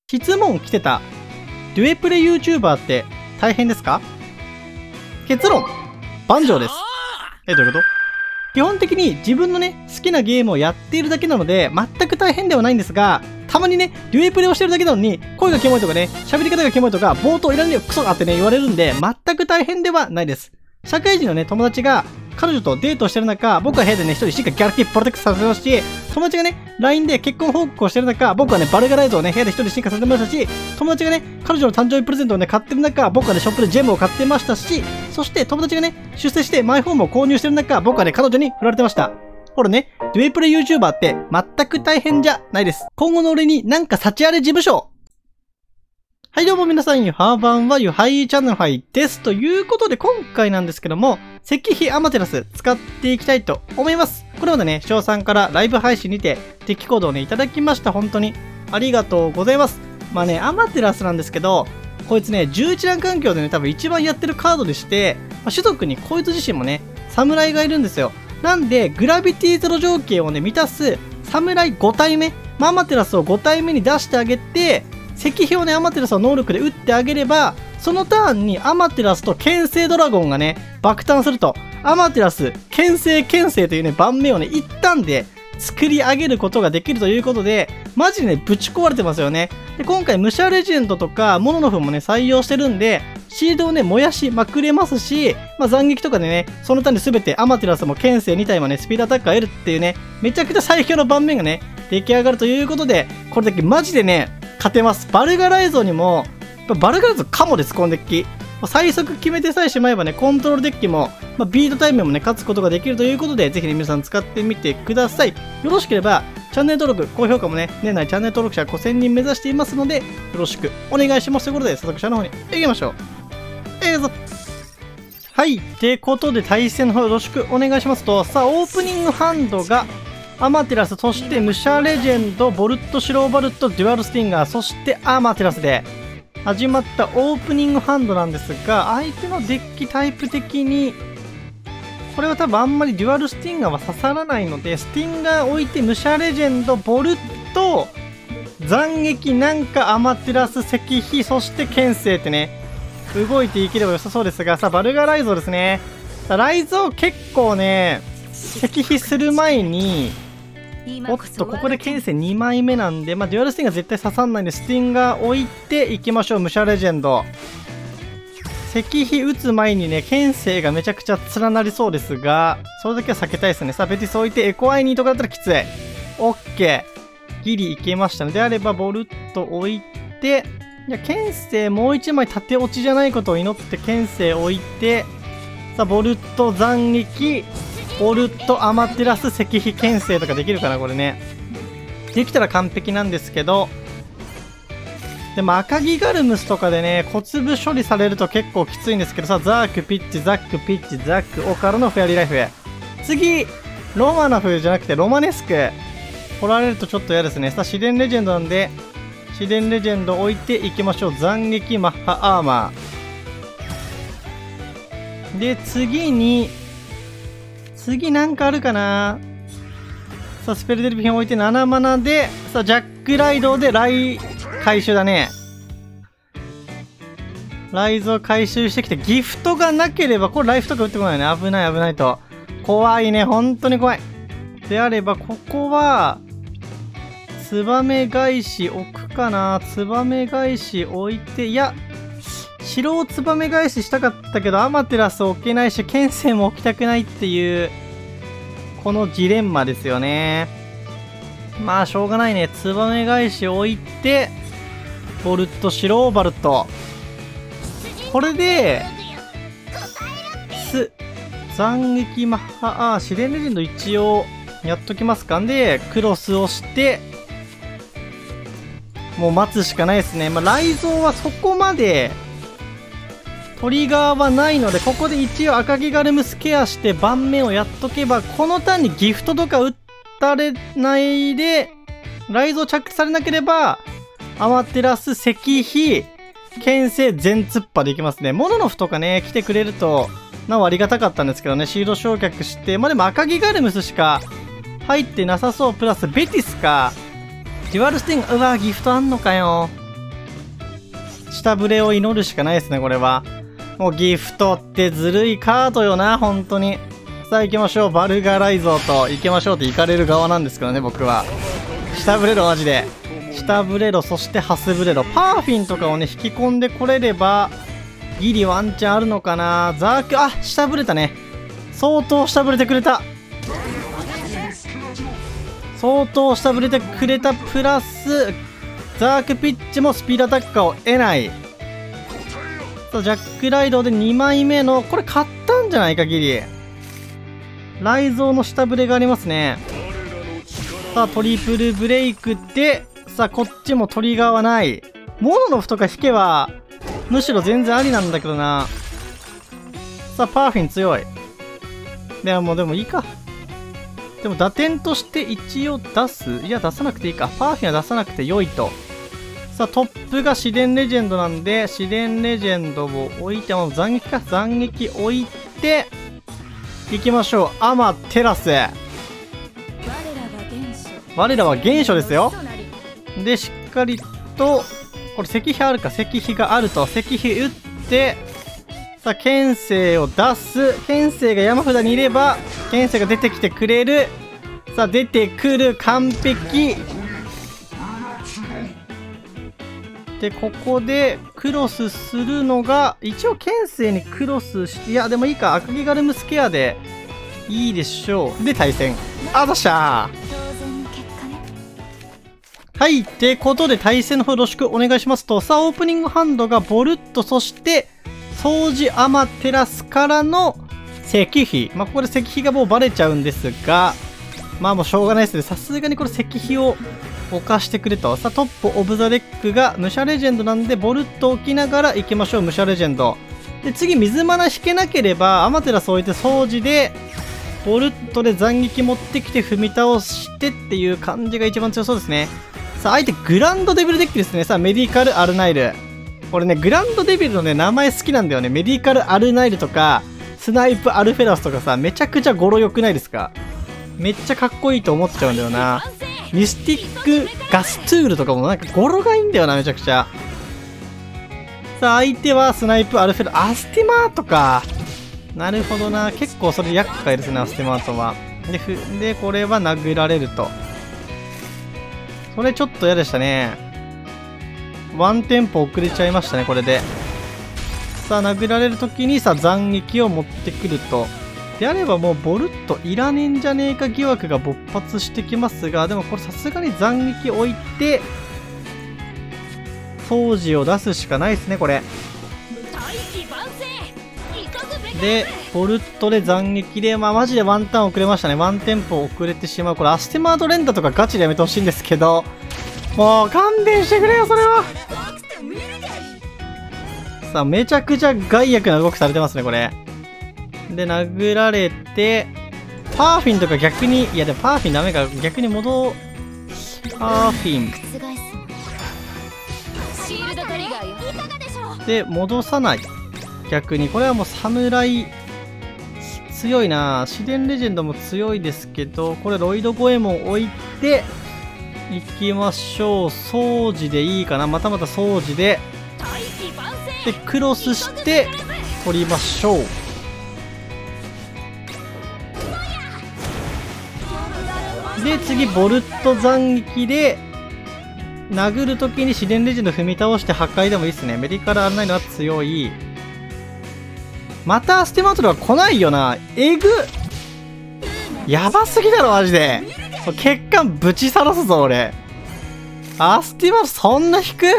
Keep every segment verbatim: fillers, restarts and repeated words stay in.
質問来てた。デュエプレ YouTuber って大変ですか？結論、万丈です。え、どういうこと？基本的に自分のね、好きなゲームをやっているだけなので、全く大変ではないんですが、たまにね、デュエプレをしてるだけなのに、声がキモいとかね、喋り方がキモいとか、冒頭いらんねよ、クソがってね、言われるんで、全く大変ではないです。社会人のね、友達が、彼女とデートをしてる中、僕は部屋でね、一人しっかりギャラキープロテクトさせてますし、友達がね、ライン で結婚報告をしてる中、僕はね、バルガライズをね、部屋で一人進化させてましたし、友達がね、彼女の誕生日プレゼントをね、買ってる中、僕はね、ショップでジェムを買ってましたし、そして友達がね、出世してマイホームを購入してる中、僕はね、彼女に振られてました。ほらね、デュエプレ YouTuber って全く大変じゃないです。今後の俺になんか幸あれ事務所。はい、どうも皆さん、ゆはばんはゆはいチャンネルはいです。ということで、今回なんですけども、石碑アマテラス使っていきたいと思います。これまでね、翔さんからライブ配信にて、デッキコードをね、いただきました。本当にありがとうございます。まあね、アマテラスなんですけど、こいつね、じゅういちラン環境でね、多分一番やってるカードでして、まあ、種族にこいつ自身もね、侍がいるんですよ。なんで、グラビティゼロ条件をね、満たす侍ご体目、まあ、アマテラスをご体目に出してあげて、石碑をね、アマテラスの能力で打ってあげれば、そのターンにアマテラスと牽制ドラゴンがね、爆誕すると、アマテラス、牽制牽制というね、盤面をね、一旦で作り上げることができるということで、マジでね、ぶち壊れてますよね。で、今回、武者レジェンドとか、モノノフもね、採用してるんで、シールドをね、燃やしまくれますし、まあ、斬撃とかでね、そのターンで全てアマテラスも牽制に体もね、スピードアタックが得るっていうね、めちゃくちゃ最強の盤面がね、出来上がるということで、これだけマジでね、勝てます。バルガライゾにも、バルガライゾカモです、このデッキ。最速決めてさえしまえばね、コントロールデッキも、まあ、ビートタイムもね、勝つことができるということで、ぜひね、皆さん使ってみてください。よろしければ、チャンネル登録、高評価もね、年内チャンネル登録者ごせんにん目指していますので、よろしくお願いします。ということで、早速、社の方に行きましょう。えーぞ。はい。ってことで、対戦の方よろしくお願いしますと、さあ、オープニングハンドが、アマテラス、そして武者レジェンド、ボルト、シローバルト、デュアルスティンガー、そしてアマテラスで始まったオープニングハンドなんですが、相手のデッキタイプ的に、これは多分あんまりデュアルスティンガーは刺さらないので、スティンガー置いて武者レジェンド、ボルト、斬撃なんかアマテラス、石碑、そして牽制ってね、動いていければ良さそうですが、さあ、バルガライゾですね。さあ、ライゾ結構ね、石碑する前に、おっと、ここで牽制にまいめなんで、まあ、デュアルスティンガー絶対刺さんないんで、スティンガー置いていきましょう、武者レジェンド。石碑打つ前にね、牽制がめちゃくちゃ連なりそうですが、それだけは避けたいですね。さあ、ベティス置いて、エコアイニーとかだったらきつい。オッケー。ギリいけましたね。であれば、ボルト置いて、いや、牽制もういちまい縦落ちじゃないことを祈って、牽制置いて、さあ、ボルト斬撃、ボルト、アマテラス、石碑牽制とかできるかな、これね。できたら完璧なんですけど、でも赤ギガルムスとかでね、小粒処理されると結構きついんですけどさ、ザーク、ピッチ、ザック、ピッチ、ザック、オからのフェアリーライフ。次、ロマナフじゃなくてロマネスク。来られるとちょっと嫌ですね。さあ、試練レジェンドなんで、試練レジェンド置いていきましょう。斬撃、マッハアーマー。で、次に、次なんかあるかな。さあ、スペルデルフィン置いてななマナで、さあ、ジャックライドでライ回収だね。ライズを回収してきて、ギフトがなければ、これライフとか打ってこないね。危ない危ないと。怖いね。本当に怖い。であれば、ここは、ツバメ返し置くかな。ツバメ返し置いて、いや、白をツバメ返ししたかったけど、アマテラス置けないし、牽制も置きたくないっていう、このジレンマですよね。まあ、しょうがないね。ツバメ返し置いて、ボルト、シローバルト。これで、ス、斬撃マッハ、あ、試練レジェンド一応やっときますか。んで、クロスをして、もう待つしかないですね。まあ、ライゾーはそこまで、トリガーはないので、ここで一応赤ギガルムスケアして盤面をやっとけば、このターンにギフトとか打たれないで、ライゾー着地されなければ、アマテラス、石碑、牽制、全突破できますね。モノノフとかね、来てくれると、なおありがたかったんですけどね、シールド焼却して、まあでも赤ギガルムスしか入ってなさそう、プラスベティスか、デュアルスティング、うわ、ギフトあんのかよ。 下振れを祈るしかないですね、これは。もうギフトってずるいカードよな、本当に。さあ行きましょう。バルガライゾーと行きましょうって行かれる側なんですけどね、僕は。下振れろ、マジで。下振れろ、そしてハスブレろ。パーフィンとかをね、引き込んでこれれば、ギリワンチャンあるのかな。ザーク、あ、下振れたね。相当下振れてくれた。相当下振れてくれたプラス、ザークピッチもスピードアタッカーを得ない。さあ、ジャックライドでにまいめの、これ買ったんじゃないか、ギリ。ライゾーの下振れがありますね。さあ、トリプルブレイクで、さあ、こっちもトリガーはない。モノノフとか引けば、むしろ全然ありなんだけどな。さあ、パーフィン強い。でも、でもいいか。でも、打点として一応出す？いや、出さなくていいか。パーフィンは出さなくて良いと。さあ、トップが試練レジェンドなんで、試練レジェンドを置いて、もう斬撃か。斬撃置いて、行きましょう。アマテラス。我らは原初ですよ。で、しっかりと、これ石碑あるか、石碑があると、石碑打って、さあ、剣聖を出す。剣聖が山札にいれば、剣聖が出てきてくれる。さあ、出てくる。完璧。で、ここで、クロスするのが、一応剣聖にクロスして、いや、でもいいか。赤木ガルムスケアで、いいでしょう。で、対戦。あざっしゃー。はい。ってことで、対戦の方よろしくお願いしますと、さあ、オープニングハンドがボルッと、そして、掃除アマテラスからの石碑。まあ、ここで石碑がもうバレちゃうんですが、まあもうしょうがないですね。さすがにこれ石碑を置かしてくれと。さあ、トップオブザレックが武者レジェンドなんで、ボルッと置きながら行きましょう、武者レジェンド。で、次、水マナ引けなければ、アマテラス置いて掃除で、ボルットで斬撃持ってきて踏み倒してっていう感じが一番強そうですね。さあ、相手グランドデビルデッキですね。さあ、メディカルアルナイル。これね、グランドデビルのね、名前好きなんだよね。メディカルアルナイルとか、スナイプアルフェラスとかさ、めちゃくちゃ語呂良くないですか？めっちゃかっこいいと思っちゃうんだよな。ミスティックガストゥールとかもなんか語呂がいいんだよな、めちゃくちゃ。さあ、相手はスナイプアルフェラス、アスティマートか。なるほどな。結構それ厄介ですね、アスティマートは。で、ふでこれは殴られると。それちょっと嫌でしたね。ワンテンポ遅れちゃいましたね、これで。さあ、殴られるときにさ、斬撃を持ってくると。であればもうボルッといらねえんじゃねえか疑惑が勃発してきますが、でもこれさすがに斬撃置いて、掃除を出すしかないですね、これ。で、ボルットで斬撃で、まあマジでワンターン遅れましたね。ワンテンポ遅れてしまう。これアステマート連打とかガチでやめてほしいんですけど、もう勘弁してくれよ、それは。さあ、めちゃくちゃ害悪な動きされてますね、これ。で、殴られて、パーフィンとか逆に、いやでもパーフィンダメか、逆に戻、パーフィン。で、戻さない。逆に、これはもう侍、強いな。試練レジェンドも強いですけど、これロイドゴエモン置いて、行きましょう。掃除でいいかな。またまた掃除で。で、クロスして、取りましょう。で、次、ボルット斬撃で、殴るときに試練レジェンド踏み倒して破壊でもいいですね。メディカルアルナイルは強い。またステマートルは来ないよな。えぐやばすぎだろ、マジで。血管ぶちさらすぞ、俺。アスティマルそんな引く？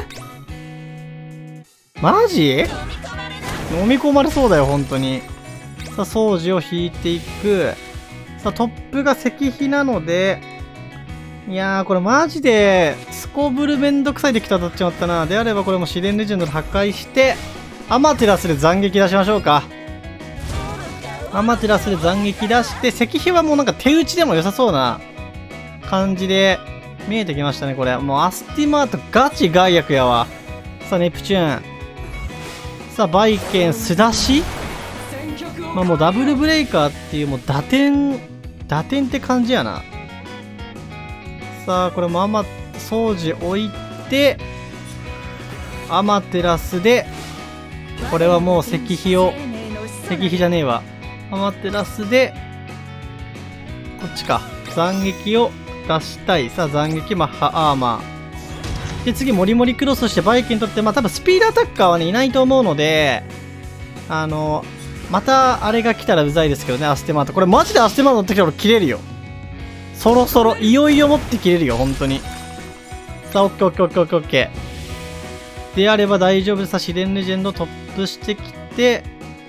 マジ？飲み込まれそうだよ、本当に。さあ、掃除を引いていく。さあ、トップが石碑なので、いやー、これマジで、すこぶるめんどくさいできた当たっちまったな。であればこれも試練レジェンドで破壊して、アマテラスで斬撃出しましょうか。アマテラスで斬撃出して、石碑はもうなんか手打ちでも良さそうな感じで見えてきましたね、これ。もうアスティマートガチ害悪やわ。さあ、ネプチューン。さあ、バイケン、スダシ？まあもうダブルブレイカーっていうもう打点、打点って感じやな。さあ、これもアマ、掃除置いて、 アマテラスで、これはもう石碑を、石碑じゃねえわ。アマテラスで、こっちか。斬撃を出したい。さあ、斬撃、マッハアーマー。で、次、モリモリクロスしてバイキン取って、まあ多分スピードアタッカーはね、いないと思うので、あの、またあれが来たらうざいですけどね、アステマート。これマジでアステマート乗ってきたら俺切れるよ。そろそろ、いよいよ持って切れるよ、本当に。さあ、オッケーオッケーオッケーオッケーオッケー。であれば大丈夫です。さあ、試練レジェンドトップしてきて、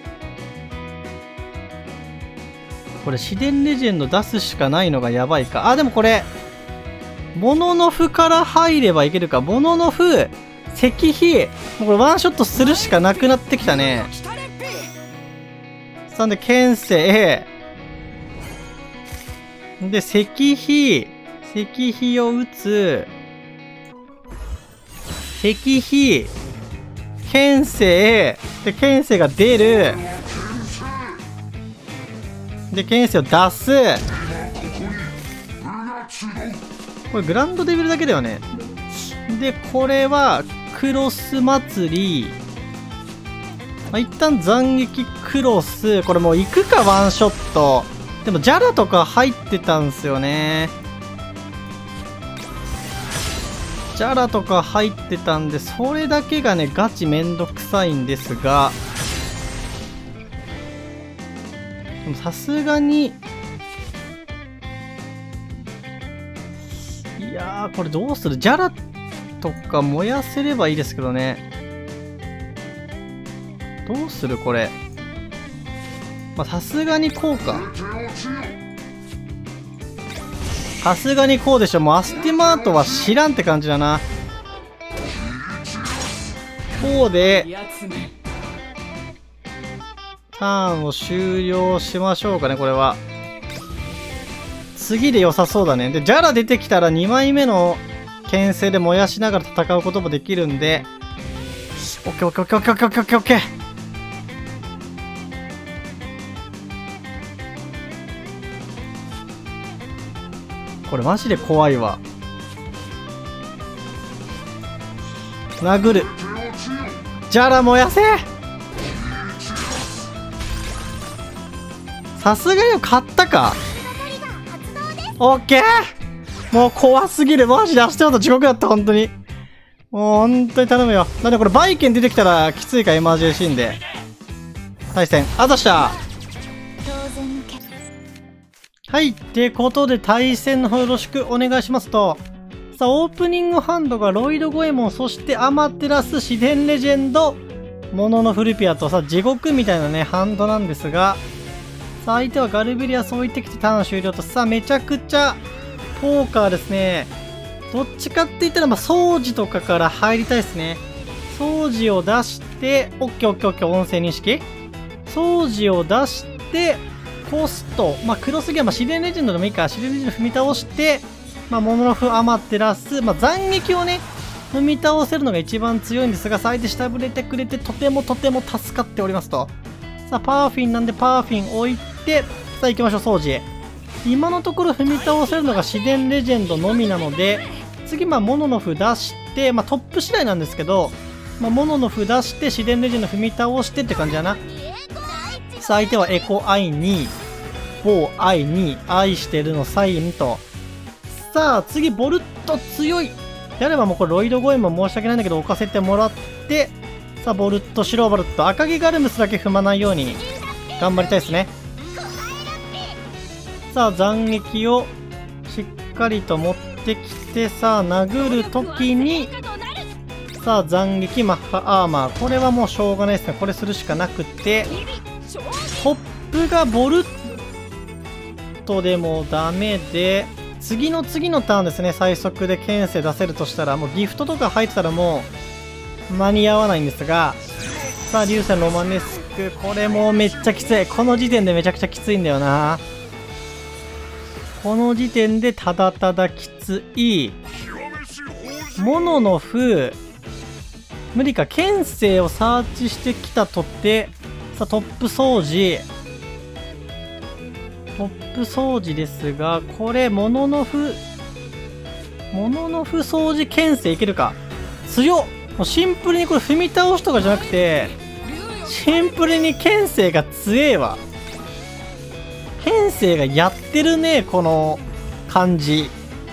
これ、試練レジェンド出すしかないのがやばいか。あ、でもこれ、モノノフから入ればいけるか。モノノフ、石碑、もうこれワンショットするしかなくなってきたね。さあ、で、剣聖。で、石碑、石碑を打つ。石碑、剣聖。で、剣聖が出る。で、剣聖を出す。これグランドデビルだけだよね。で、これは、クロス祭り。まあ、一旦斬撃クロス。これもう行くか、ワンショット。でも、ジャラとか入ってたんすよね。ジャラとか入ってたんで、それだけがね、ガチめんどくさいんですが、でもさすがに、いやー、これどうする？ジャラとか燃やせればいいですけどね。どうするこれ。まあ、さすがにこうか。さすがにこうでしょ。もうアスティマートは知らんって感じだな。こうで、ターンを終了しましょうかね、これは。次で良さそうだね。で、ジャラ出てきたらにまいめの牽制で燃やしながら戦うこともできるんで、オッケーオッケーオッケーオッケーオッケーオッケーオッケー。これマジで怖いわ。殴る。ジャラ燃やせ。さすがに買ったか。オッケー。もう怖すぎる。マジで明日と地獄だった、本当に。もう本当に頼むよ。なんでこれバイケン出てきたらきついか、エマージェンシーンで。対戦。あざした。はい。ってことで対戦の方よろしくお願いしますと。さあ、オープニングハンドがロイドゴエモン、そしてアマテラス、自然レジェンド、モノノフルピアとさ、地獄みたいなね、ハンドなんですが、さあ、相手はガルベリアス置いてきてターン終了と、さあ、めちゃくちゃ、ポーカーですね。どっちかって言ったら、まあ、掃除とかから入りたいですね。掃除を出して、オッケーオッケーオッケー、音声認識。掃除を出して、コスト、まあ、クロスギア、まあ、試練レジェンドでもいいから、試練レジェンド踏み倒して、まあ、モノノフアマテラス、まあ、斬撃をね、踏み倒せるのが一番強いんですが、相手下振れてくれて、とてもとても助かっておりますと。さあ、パーフィンなんで、パーフィン置いて、さあ、行きましょう、掃除。今のところ踏み倒せるのが試練レジェンドのみなので、次、まあ、モノノフ出して、まあ、トップ次第なんですけど、まあ、モノノフ出して、試練レジェンド踏み倒してって感じだな。さあ、相手はエコアイに、某アイに、愛してるのサインと。さあ、次、ボルト強い。であればもうこれ、ロイドゴエモン申し訳ないんだけど、置かせてもらって、さあ、ボルト、白ボルト、赤毛ガルムスだけ踏まないように、頑張りたいですね。さあ、斬撃をしっかりと持ってきて、さあ、殴るときに、さあ、斬撃、マッハアーマー。これはもうしょうがないですね。これするしかなくて、トップがボルトでもダメで、次の次のターンですね。最速で牽制出せるとしたら、もうギフトとか入ってたらもう間に合わないんですが、さあ、流星ロマネスク。これもうめっちゃきつい。この時点でめちゃくちゃきついんだよな。この時点でただただきつい。モノノフ、無理か。牽制をサーチしてきたとて、さあ、トップ掃除。トップ掃除ですが、これ、モノノフ、モノノフ掃除牽制いけるか。強っ。 もうシンプルにこれ踏み倒しとかじゃなくて、シンプルに剣聖が強えわ。剣聖がやってるね、この感じ。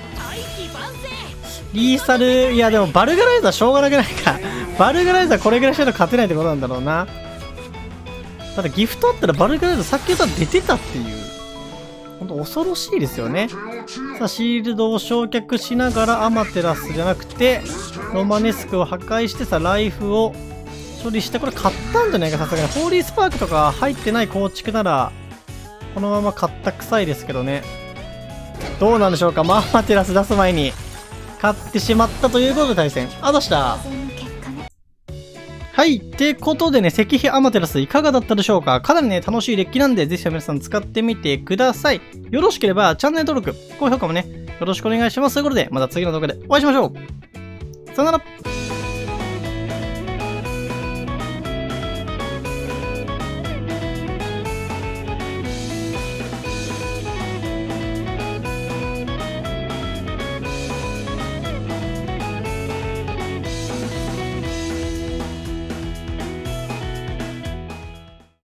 リーサル、いやでもバルガライザーしょうがなくないか。バルガライザーこれぐらいしないと勝てないってことなんだろうな。ただギフトあったらバルガライザーさっき言ったら出てたっていう。ほんと恐ろしいですよね。さあ、シールドを焼却しながらアマテラスじゃなくて、ロマネスクを破壊してさ、ライフを処理して、これ買ったんじゃないか、さすがに。ホーリースパークとか入ってない構築なら、このまま買った臭いですけどね。どうなんでしょうか、まあ、アマテラス出す前に、買ってしまったということで対戦。あ、どうしたはい。ってことでね、石碑アマテラスいかがだったでしょうか。かなりね、楽しいデッキなんで、ぜひ皆さん使ってみてください。よろしければ、チャンネル登録、高評価もね、よろしくお願いします。ということで、また次の動画でお会いしましょう。さよなら。